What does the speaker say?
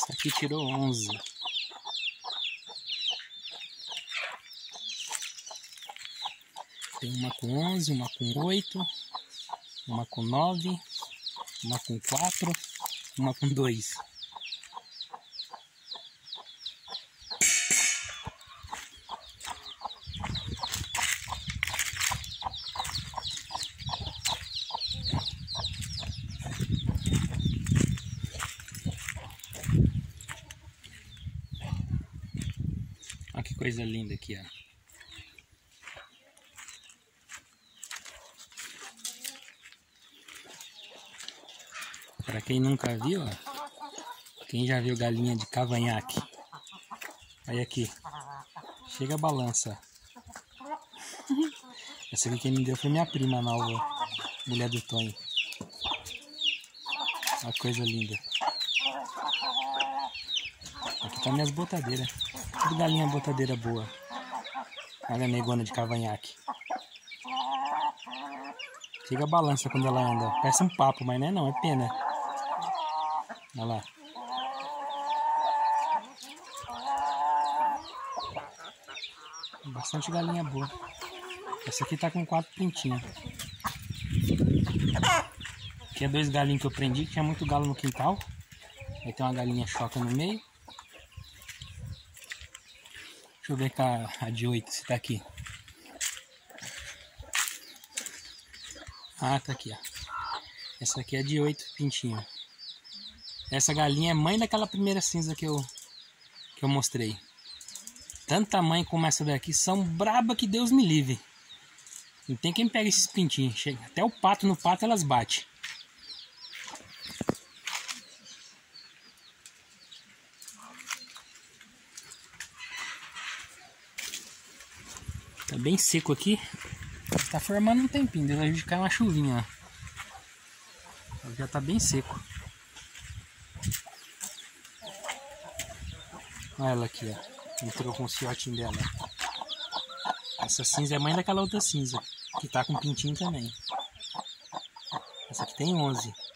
Aqui tirou 11. Tem uma com 11, uma com 8, uma com 9, uma com 4, uma com 2. Olha que coisa linda aqui, ó. Para quem nunca viu, ó, quem já viu galinha de cavanhaque, olha aqui, chega a balança. Essa aqui quem me deu foi minha prima nova, mulher do Tonho. Olha que coisa linda. Aqui tá minhas botadeiras, tudo galinha botadeira boa. Olha a negona de cavanhaque. Chega a balança quando ela anda, parece um papo, mas não é não, é pena. Olha lá. Bastante galinha boa. Essa aqui tá com 4 pintinhos. Aqui é 2 galinhos que eu prendi, que tinha muito galo no quintal. Aí tem uma galinha choca no meio. Deixa eu ver com a de 8 se tá aqui. Ah, tá aqui, ó. Essa aqui é de 8 pintinhos. Essa galinha é mãe daquela primeira cinza que eu mostrei. Tanto a mãe como essa daqui são braba que Deus me livre. Não tem quem pega esses pintinhos. Chega até o pato, no pato elas batem. Tá bem seco aqui. Tá formando um tempinho. Deu a gente cair uma chuvinha, ó. Já tá bem seco. Olha ela aqui, ó. Entrou com o fiotinho dela. Essa cinza é mãe daquela outra cinza, que tá com pintinho também. Essa aqui tem 11.